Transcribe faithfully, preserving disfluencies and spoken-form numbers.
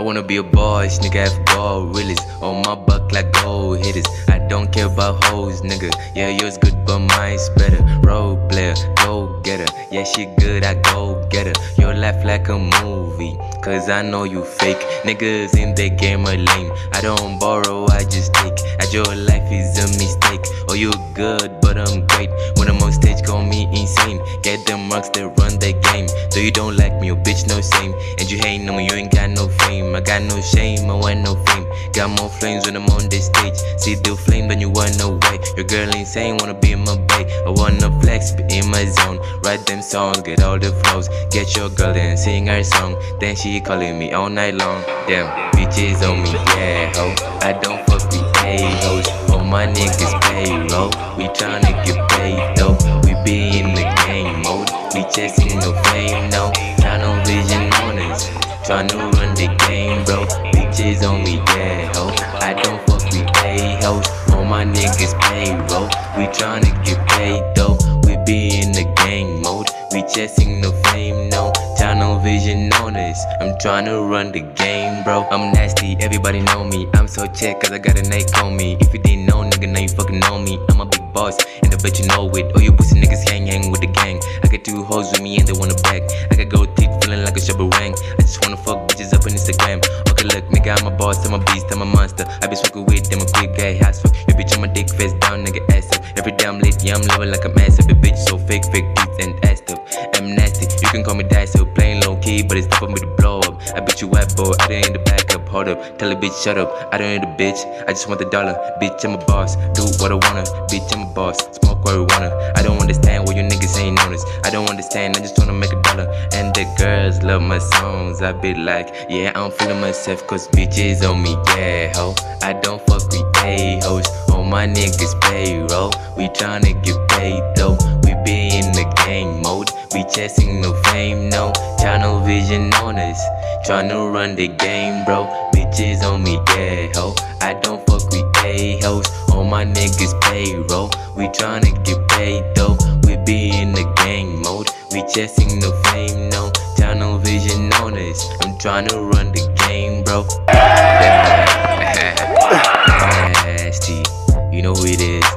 wanna be a boss, nigga, have ball realist. On my buck like gold hitters. I don't care about hoes, nigga. Yeah, yours good, but mine's better. Role player, go getter. Yeah, she good, I go get her. Your life like a movie, cause I know you fake. Niggas in the game are lame. I don't borrow, I just take. And your life is a mistake. Oh, you good, but I'm great. When I'm on stage, call me insane. Get them marks that run the game. So you don't like me, oh bitch, no same. And you hate no me, you ain't got no fame. I got no shame, I want no fame. Got more flames when I'm on the stage. See the flame, then you want no way. Your girl insane, wanna be in my bay. I wanna flex, be in my zone. Write them songs, get all the flows. Get your girl and sing her song. Then she calling me all night long. Damn, bitches on me, yeah, ho. I don't fuck with A-hoes. All my niggas payroll. We tryna get paid though. We be in the game mode. We chasing no fame, no. Tunnel vision on us. Tryna run the game, bro. Bitches on me, yeah, ho. I don't fuck with A-hoes. All my niggas payroll. We tryna get paid though. We be in the game mode. We chasing no fame, no. Tunnel vision on us. I'm tryna run the game, bro. I'm nasty, everybody know me. I'm so check cause I got a Nike on me. If you didn't know, nigga, now you fucking know me. I'm a big boss, and I bet you know it. All you pussy niggas hang hang with the gang. I got two hoes with me and they wanna back. I got gold teeth feeling like a shabarang. I just wanna fuck bitches up on Instagram. Okay, look, nigga, I'm a boss, I'm a beast, I'm a monster. I be smoking with them, a quick guy, house fuck. Your bitch on my dick, face down, nigga, ass up. Every day I'm lit, yeah, I'm living like a massive. A bitch so fake, fake teeth and ass up. I'm nasty, you can call me Daiso. Playing low key, but it's time for me to blow up. I bet you white boy, I don't need the backup. Hold up, tell a bitch shut up. I don't need a bitch, I just want the dollar. Bitch, I'm a boss, do what I wanna. Bitch, I'm a boss, smoke marijuana. I don't understand why you niggas ain't on us. I don't understand, I just wanna make a dollar. And the girls love my songs. I be like, yeah, I'm feeling myself, cause bitches on me, yeah, ho. I don't fuck with A-hoes. All my niggas payroll. We tryna get paid though. We be in the game mode. We chasing no fame, no. Tunnel vision on us. Tryna run the game, bro. Bitches on me, yeah, ho. I don't fuck with A-hoes. All my niggas payroll. We tryna get paid though. We be in the game mode. We chasing no fame, no. Tunnel vision on us. I'm tryna run the game, bro. Nasty, you know who it is.